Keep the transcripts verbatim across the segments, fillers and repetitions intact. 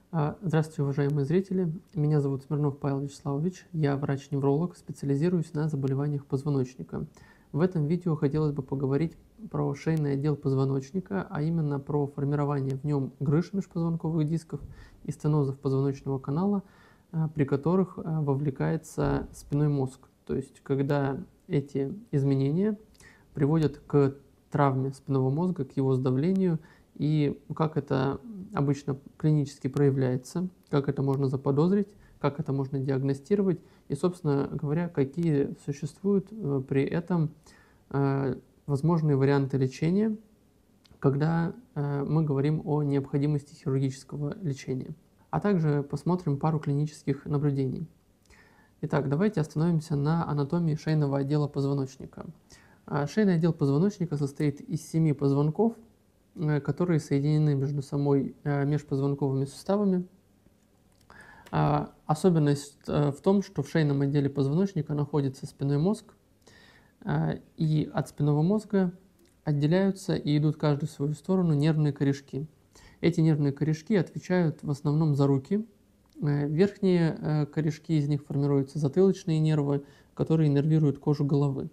А, Здравствуйте, уважаемые зрители. Меня зовут Смирнов Павел Вячеславович. Я врач-невролог, специализируюсь на заболеваниях позвоночника. В этом видео хотелось бы поговорить про шейный отдел позвоночника, а именно про формирование в нем грыж межпозвонковых дисков и стенозов позвоночного канала, а, при которых а, вовлекается спинной мозг. То есть, когда эти изменения приводят к травме спинного мозга, к его сдавлению, и как это обычно клинически проявляется, как это можно заподозрить, как это можно диагностировать и, собственно говоря, какие существуют э, при этом э, возможные варианты лечения, когда э, мы говорим о необходимости хирургического лечения. А также посмотрим пару клинических наблюдений. Итак, давайте остановимся на анатомии шейного отдела позвоночника. А Шейный отдел позвоночника состоит из семи позвонков, э, которые соединены между собой э, межпозвонковыми суставами. А, Особенность э, в том, что в шейном отделе позвоночника находится спинной мозг, а, и от спинного мозга отделяются и идут каждый в свою сторону нервные корешки. Эти нервные корешки отвечают в основном за руки. Э, Верхние э, корешки из них формируются затылочные нервы, которые нервируют кожу головы.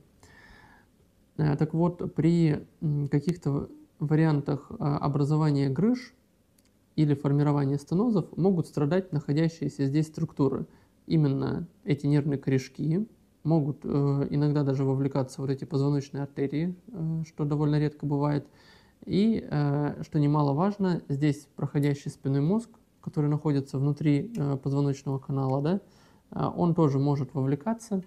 Э, Так вот, при м, каких-то вариантах а, образования грыж или формирования стенозов могут страдать находящиеся здесь структуры. Именно эти нервные корешки могут э, иногда даже вовлекаться в вот эти позвоночные артерии, э, что довольно редко бывает. И, э, что немаловажно, здесь проходящий спинной мозг, который находится внутри э, позвоночного канала, да, э, он тоже может вовлекаться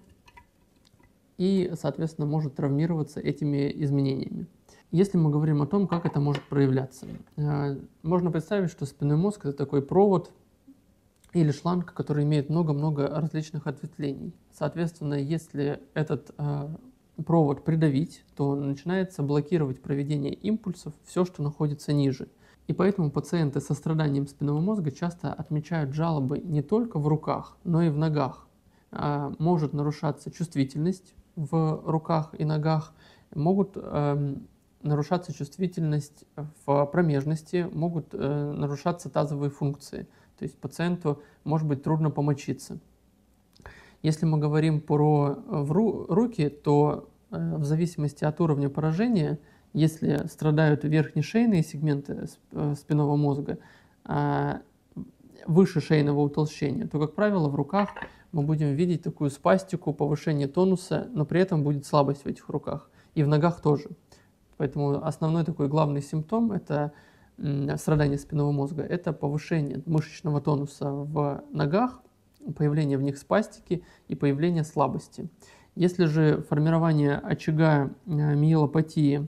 и, соответственно, может травмироваться этими изменениями. Если мы говорим о том, как это может проявляться, э, можно представить, что спинной мозг – это такой провод или шланг, который имеет много-много различных ответвлений. Соответственно, если этот э, провод придавить, то начинается блокировать проведение импульсов все, что находится ниже. И поэтому пациенты со страданием спинного мозга часто отмечают жалобы не только в руках, но и в ногах. А, может нарушаться чувствительность в руках и ногах, могут э, нарушаться чувствительность в промежности, могут э, нарушаться тазовые функции. То есть пациенту может быть трудно помочиться. Если мы говорим про э, в ру- руки, то э, в зависимости от уровня поражения, если страдают верхние шейные сегменты сп- э, спинного мозга, а, выше шейного утолщения, то, как правило, в руках мы будем видеть такую спастику, повышение тонуса, но при этом будет слабость в этих руках. И в ногах тоже. Поэтому основной такой главный симптом – это м, страдание спинного мозга, это повышение мышечного тонуса в ногах, появление в них спастики и появление слабости. Если же формирование очага э, миелопатии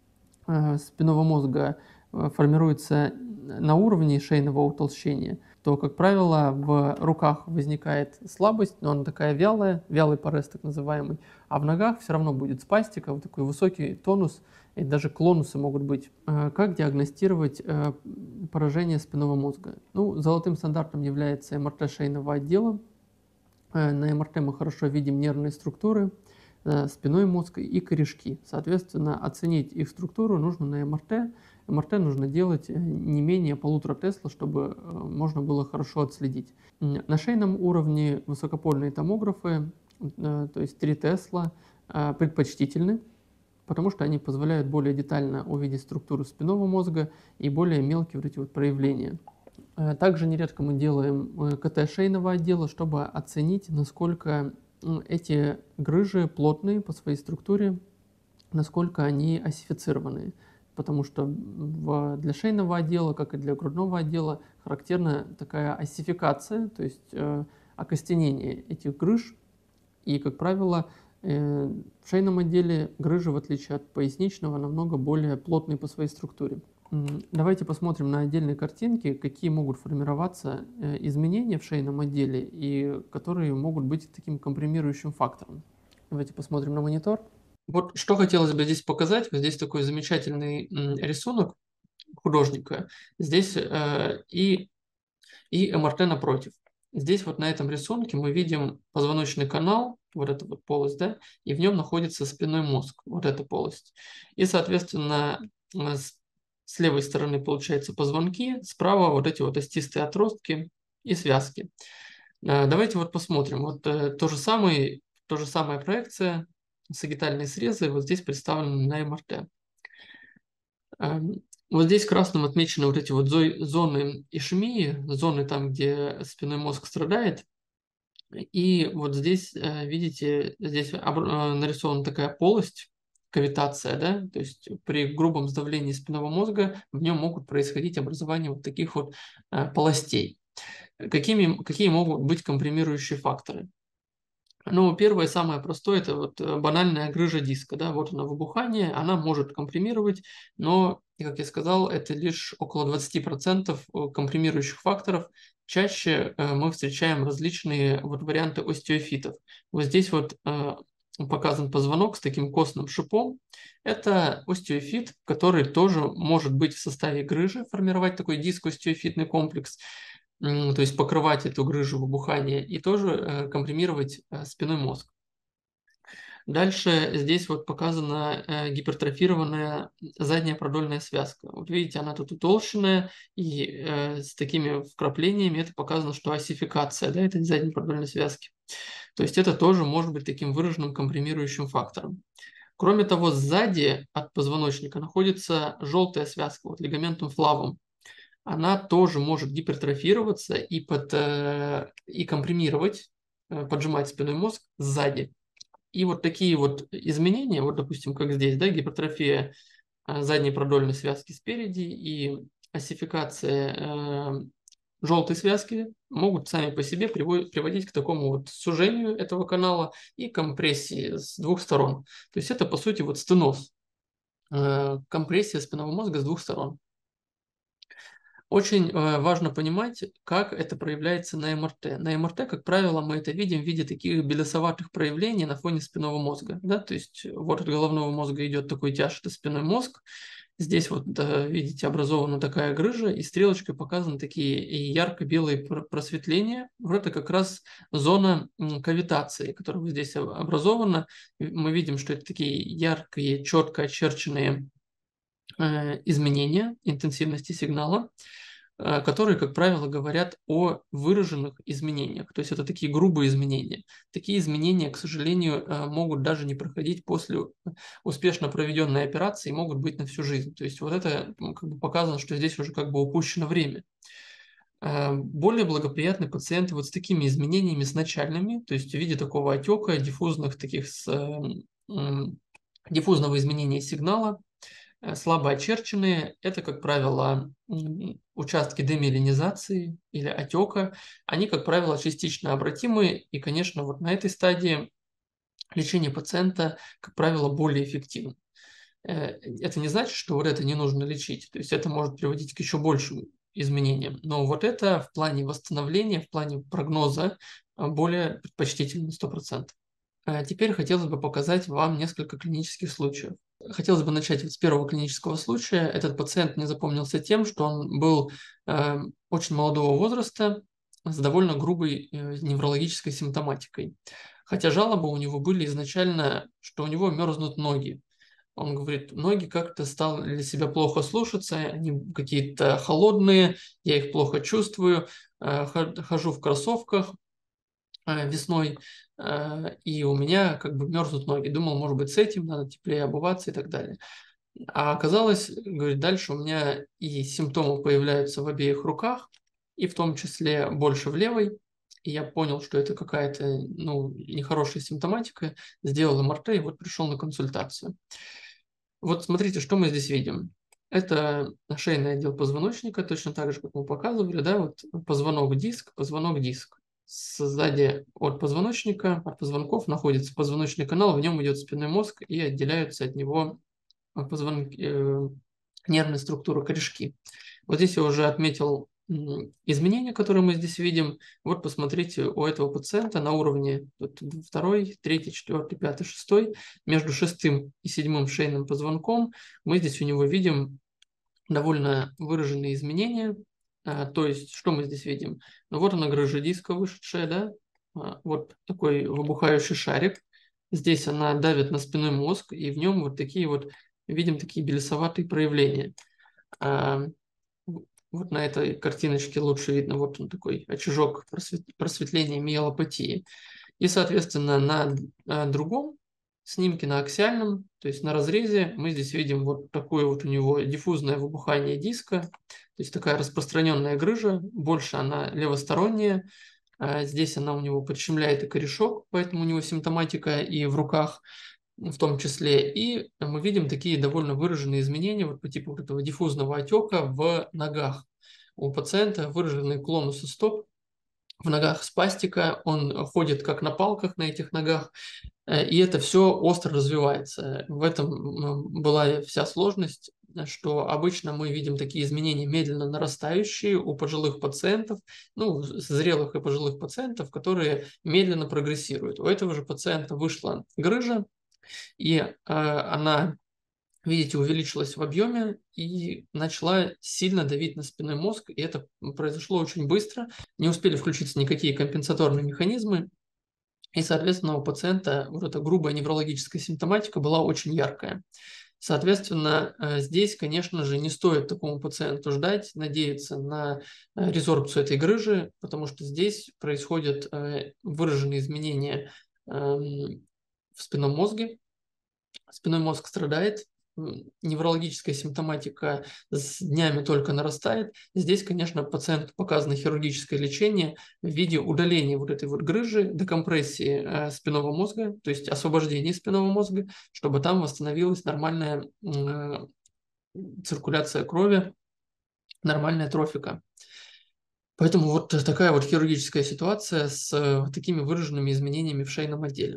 э, спинного мозга э, формируется на уровне шейного утолщения, то, как правило, в руках возникает слабость, но она такая вялая, вялый парез так называемый, а в ногах все равно будет спастика, вот такой высокий тонус, и даже клонусы могут быть. Э, Как диагностировать э, поражение спинного мозга? Ну, золотым стандартом является эм эр тэ шейного отдела. Э, На эм эр тэ мы хорошо видим нервные структуры, э, спинной мозг и корешки. Соответственно, оценить их структуру нужно на эм эр тэ. эм эр тэ нужно делать э, не менее полутора тесла, чтобы э, можно было хорошо отследить. М, На шейном уровне высокопольные томографы, э, то есть три тесла, э, предпочтительны, потому что они позволяют более детально увидеть структуру спинного мозга и более мелкие вот эти вот проявления. Э, Также нередко мы делаем э, ка тэ шейного отдела, чтобы оценить, насколько м, эти грыжи плотные по своей структуре, насколько они осифицированные. Потому что в- для шейного отдела, как и для грудного отдела, характерна такая осификация, то есть э, окостенение этих грыж. И, как правило, э, в шейном отделе грыжи, в отличие от поясничного, намного более плотные по своей структуре. М, Давайте посмотрим на отдельные картинки, какие могут формироваться э, изменения в шейном отделе и которые могут быть таким компримирующим фактором. Давайте посмотрим на монитор. Вот что хотелось бы здесь показать. Вот здесь такой замечательный м, рисунок художника. Здесь э, и и эм эр тэ напротив. Здесь вот на этом рисунке мы видим позвоночный канал, вот эта вот полость, да, и в нем находится спинной мозг, вот эта полость. И, соответственно, э, с- с левой стороны получается позвонки, справа вот эти вот остистые отростки и связки. Давайте вот посмотрим. Вот то же самое, то же самая проекция, сагитальные срезы вот здесь представлены на эм эр тэ. Вот здесь красным отмечены вот эти вот зоны ишемии, зоны там, где спинной мозг страдает. И вот здесь, видите, здесь нарисована такая полость, кавитация, да, то есть при грубом сдавлении спинного мозга в нем могут происходить образование вот таких вот полостей. Какими, какие могут быть компримирующие факторы? Ну, первое, самое простое, это вот банальная грыжа диска, да, вот она выбухание, она может компримировать, но, как я сказал, это лишь около двадцать процентов компримирующих факторов. Чаще мы встречаем различные вот варианты остеофитов. Вот здесь вот показан позвонок с таким костным шипом. Это остеофит, который тоже может быть в составе грыжи, формировать такой диск-остеофитный комплекс, то есть покрывать эту грыжу выбухания и тоже компримировать спинной мозг. Дальше здесь вот показана гипертрофированная задняя продольная связка. Вот видите, она тут утолщенная, и с такими вкраплениями это показано, что осификация, да, этой задней продольной связки. То есть это тоже может быть таким выраженным компримирующим фактором. Кроме того, сзади от позвоночника находится желтая связка, вот лигаментум флавум. Она тоже может гипертрофироваться и, под, и компримировать, поджимать спинной мозг сзади. И вот такие вот изменения, вот допустим, как здесь, да, гипертрофия задней продольной связки спереди и осификация э, желтой связки могут сами по себе приводить к такому вот сужению этого канала и компрессии с двух сторон. То есть это, по сути, вот стеноз, э, компрессия спинного мозга с двух сторон. Очень важно понимать, как это проявляется на эм эр тэ. На эм эр тэ, как правило, мы это видим в виде таких белесоватых проявлений на фоне спинного мозга. Да? То есть вот от головного мозга идет такой тяж, это спинной мозг. Здесь вот, видите, образована такая грыжа, и стрелочкой показаны такие ярко-белые просветления. Вот это как раз зона кавитации, которая вот здесь образована. Мы видим, что это такие яркие, четко очерченные изменения интенсивности сигнала, которые, как правило, говорят о выраженных изменениях. То есть это такие грубые изменения. Такие изменения, к сожалению, могут даже не проходить после успешно проведенной операции, могут быть на всю жизнь. То есть вот это как бы показано, что здесь уже как бы упущено время. Более благоприятны пациенты вот с такими изменениями, с начальными, то есть в виде такого отека, диффузных таких с, диффузного изменения сигнала, слабо очерченные, это, как правило, участки демиелинизации или отека. Они, как правило, частично обратимы, и, конечно, вот на этой стадии лечение пациента, как правило, более эффективно. Это не значит, что вот это не нужно лечить, то есть это может приводить к еще большим изменениям, но вот это в плане восстановления, в плане прогноза более предпочтительно сто процентов. Теперь хотелось бы показать вам несколько клинических случаев. Хотелось бы начать вот с первого клинического случая. Этот пациент мне запомнился тем, что он был э, очень молодого возраста с довольно грубой э, неврологической симптоматикой. Хотя жалобы у него были изначально, что у него мерзнут ноги. Он говорит, ноги как-то стали для себя плохо слушаться, они какие-то холодные, я их плохо чувствую, э, хожу в кроссовках весной, и у меня как бы мерзнут ноги. Думал, может быть, с этим надо теплее обуваться и так далее. А оказалось, говорит, дальше у меня и симптомы появляются в обеих руках, и в том числе больше в левой. И я понял, что это какая-то ну, нехорошая симптоматика, сделал эм эр тэ и вот пришел на консультацию. Вот смотрите, что мы здесь видим. Это шейный отдел позвоночника, точно так же, как мы показывали, да, вот позвонок-диск, позвонок-диск. Сзади от позвоночника, от позвонков находится позвоночный канал, в нем идет спинной мозг и отделяются от него позвонки, э, нервные структуры, корешки. Вот здесь я уже отметил изменения, которые мы здесь видим. Вот посмотрите, у этого пациента на уровне вот, второй, третий, четвертый, пятый, шестой, между шестым и седьмым шейным позвонком мы здесь у него видим довольно выраженные изменения. А, то есть, что мы здесь видим? Ну вот она грыжа диска вышедшая, да? А, вот такой выбухающий шарик. Здесь она давит на спинной мозг, и в нем вот такие вот, видим такие белесоватые проявления. А, вот на этой картиночке лучше видно, вот он такой очажок просвет- просветления миелопатии. И, соответственно, на а, другом снимке, на аксиальном, то есть на разрезе, мы здесь видим вот такое вот у него диффузное выбухание диска, то есть такая распространенная грыжа, больше она левосторонняя, а здесь она у него подщемляет и корешок, поэтому у него симптоматика и в руках в том числе. И мы видим такие довольно выраженные изменения вот по типу вот этого диффузного отека в ногах. У пациента выраженный клонус стоп, в ногах спастика, он ходит как на палках на этих ногах, э, и это все остро развивается. В этом м, была вся сложность, что обычно мы видим такие изменения медленно нарастающие у пожилых пациентов, ну, зрелых и пожилых пациентов, которые медленно прогрессируют. У этого же пациента вышла грыжа, и э, она, видите, увеличилась в объеме и начала сильно давить на спинной мозг, и это произошло очень быстро. Не успели включиться никакие компенсаторные механизмы, и, соответственно, у пациента вот эта грубая неврологическая симптоматика была очень яркая. Соответственно, э, здесь, конечно же, не стоит такому пациенту ждать, надеяться на э, резорбцию этой грыжи, потому что здесь происходят э, выраженные изменения эм, в спинном мозге, спинной мозг страдает, неврологическая симптоматика с днями только нарастает. Здесь, конечно, пациенту показано хирургическое лечение в виде удаления вот этой вот грыжи, декомпрессии э, спинного мозга, то есть освобождения спинного мозга, чтобы там восстановилась нормальная э, циркуляция крови, нормальная трофика. Поэтому вот такая вот хирургическая ситуация с э, такими выраженными изменениями в шейном отделе.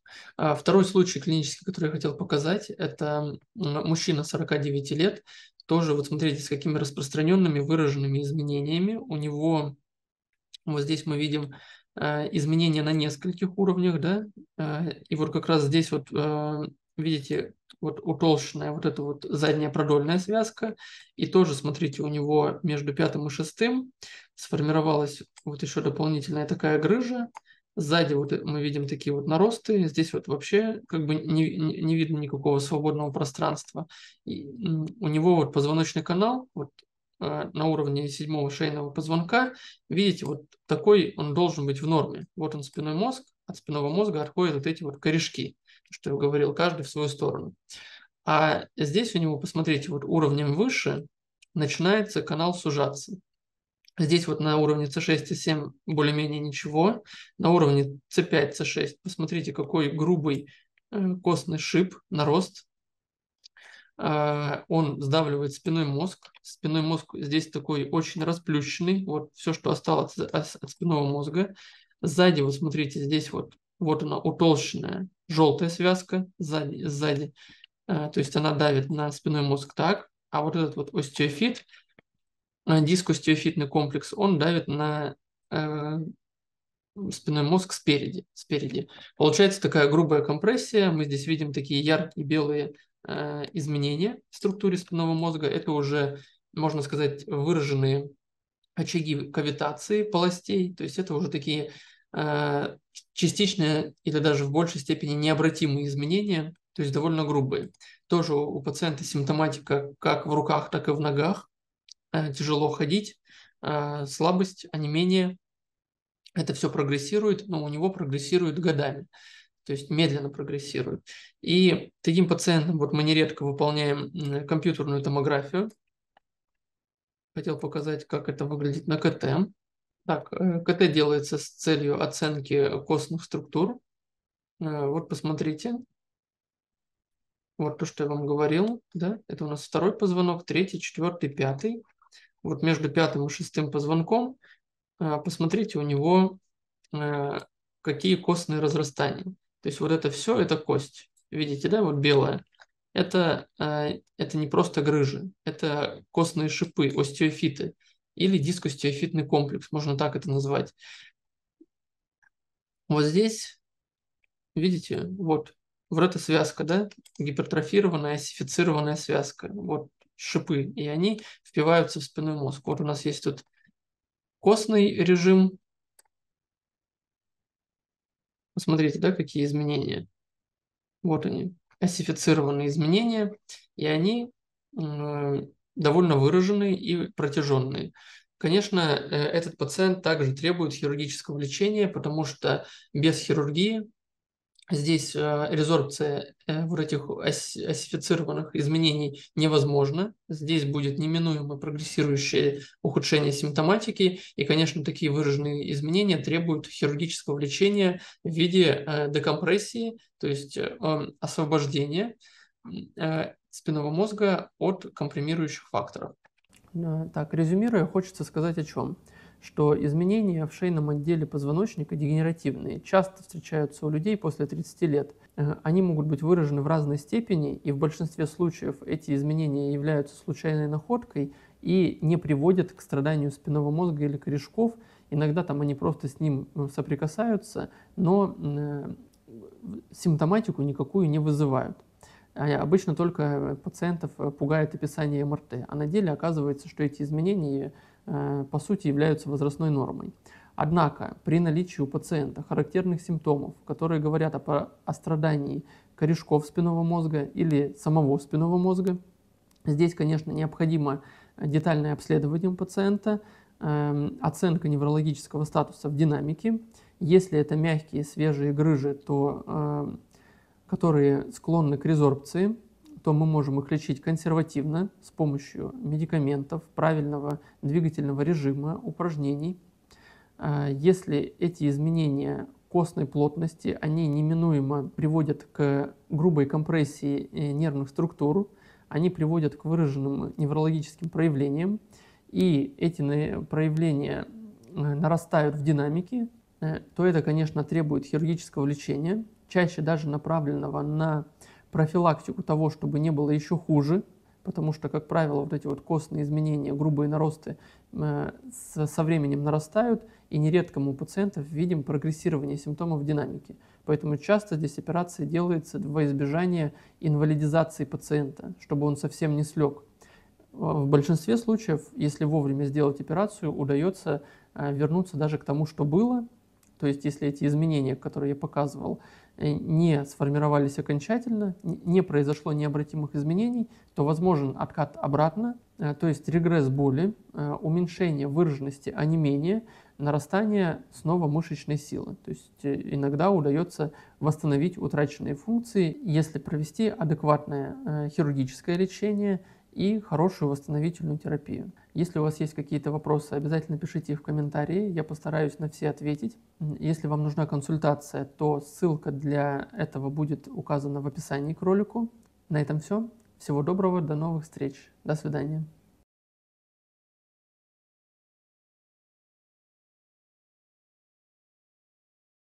А второй случай клинический, который я хотел показать, это мужчина сорока девяти лет, тоже вот смотрите, с какими распространенными выраженными изменениями. У него, вот здесь мы видим э, изменения на нескольких уровнях, да, э, и вот как раз здесь вот э, видите, вот утолщенная вот эта вот задняя продольная связка, и тоже, смотрите, у него между пятым и шестым сформировалась вот еще дополнительная такая грыжа. Сзади вот мы видим такие вот наросты, здесь вот вообще как бы не, не, не видно никакого свободного пространства. И у него вот позвоночный канал вот, э, на уровне седьмого шейного позвонка, видите, вот такой он должен быть в норме. Вот он спинной мозг, от спинного мозга отходят вот эти вот корешки, что я говорил, каждый в свою сторону. А здесь у него, посмотрите, вот уровнем выше начинается канал сужаться. Здесь вот на уровне С шесть и семь более-менее ничего. На уровне С пять, С шесть посмотрите, какой грубый э, костный шип, нарост. Э, он сдавливает спинной мозг. Спинной мозг здесь такой очень расплющенный. Вот все, что осталось от, от спинного мозга. Сзади, вот смотрите, здесь вот, вот она утолщенная желтая связка сзади. сзади. Э, то есть она давит на спинной мозг так. А вот этот вот остеофит, дискостеофитный комплекс, он давит на э, спинной мозг спереди, спереди. Получается такая грубая компрессия. Мы здесь видим такие яркие белые э, изменения в структуре спинного мозга. Это уже, можно сказать, выраженные очаги кавитации полостей. То есть это уже такие э, частичные или даже в большей степени необратимые изменения, то есть довольно грубые. Тоже у пациента симптоматика как в руках, так и в ногах. Э, тяжело ходить, э, слабость, онемение. Это все прогрессирует, но у него прогрессирует годами, то есть медленно прогрессирует. И таким пациентам вот мы нередко выполняем компьютерную томографию. Хотел показать, как это выглядит на КТ. Так, э, КТ делается с целью оценки костных структур. Э, Вот посмотрите, вот то, что я вам говорил, да, это у нас второй позвонок, третий, четвертый, пятый. Вот между пятым и шестым позвонком, э, посмотрите, у него э, какие костные разрастания. То есть вот это все, это кость. Видите, да, вот белая. Это, э, это не просто грыжи, это костные шипы, остеофиты или дискостеофитный комплекс, можно так это назвать. Вот здесь, видите, вот, вот эта связка, да, гипертрофированная, осифицированная связка, вот шипы, и они впиваются в спинной мозг. Вот у нас есть тут костный режим. Посмотрите, да, какие изменения. Вот они, осифицированные изменения, и они довольно выраженные и протяженные. Конечно, этот пациент также требует хирургического лечения, потому что без хирургии здесь резорбция вот этих осифицированных изменений невозможна. Здесь будет неминуемо прогрессирующее ухудшение симптоматики. И, конечно, такие выраженные изменения требуют хирургического лечения в виде декомпрессии, то есть освобождения спинного мозга от компримирующих факторов. Так, резюмируя, хочется сказать о чем. Что изменения в шейном отделе позвоночника дегенеративные, часто встречаются у людей после тридцати лет. Они могут быть выражены в разной степени, и в большинстве случаев эти изменения являются случайной находкой и не приводят к страданию спинного мозга или корешков. Иногда там они просто с ним соприкасаются, но симптоматику никакую не вызывают. Обычно только пациентов пугает описание эм эр тэ, а на деле оказывается, что эти изменения по сути являются возрастной нормой. Однако при наличии у пациента характерных симптомов, которые говорят о, о страдании корешков спинного мозга или самого спинного мозга, здесь, конечно, необходимо детальное обследование пациента, э, оценка неврологического статуса в динамике. Если это мягкие свежие грыжи, то, э, которые склонны к резорбции, то мы можем их лечить консервативно с помощью медикаментов, правильного двигательного режима, упражнений. Если эти изменения костной плотности, они неминуемо приводят к грубой компрессии нервных структур, они приводят к выраженным неврологическим проявлениям, и эти проявления нарастают в динамике, то это, конечно, требует хирургического лечения, чаще даже направленного на профилактику того, чтобы не было еще хуже, потому что, как правило, вот эти вот костные изменения, грубые наросты э, со, со временем нарастают, и нередко мы у пациентов видим прогрессирование симптомов динамики. Поэтому часто здесь операция делается во избежание инвалидизации пациента, чтобы он совсем не слег. В большинстве случаев, если вовремя сделать операцию, удается э, вернуться даже к тому, что было. То есть, если эти изменения, которые я показывал, не сформировались окончательно, не произошло необратимых изменений, то возможен откат обратно, то есть регресс боли, уменьшение выраженности онемения, нарастание снова мышечной силы. То есть иногда удается восстановить утраченные функции, если провести адекватное хирургическое лечение и хорошую восстановительную терапию. Если у вас есть какие-то вопросы, обязательно пишите их в комментарии, я постараюсь на все ответить. Если вам нужна консультация, то ссылка для этого будет указана в описании к ролику. На этом все. Всего доброго, до новых встреч. До свидания.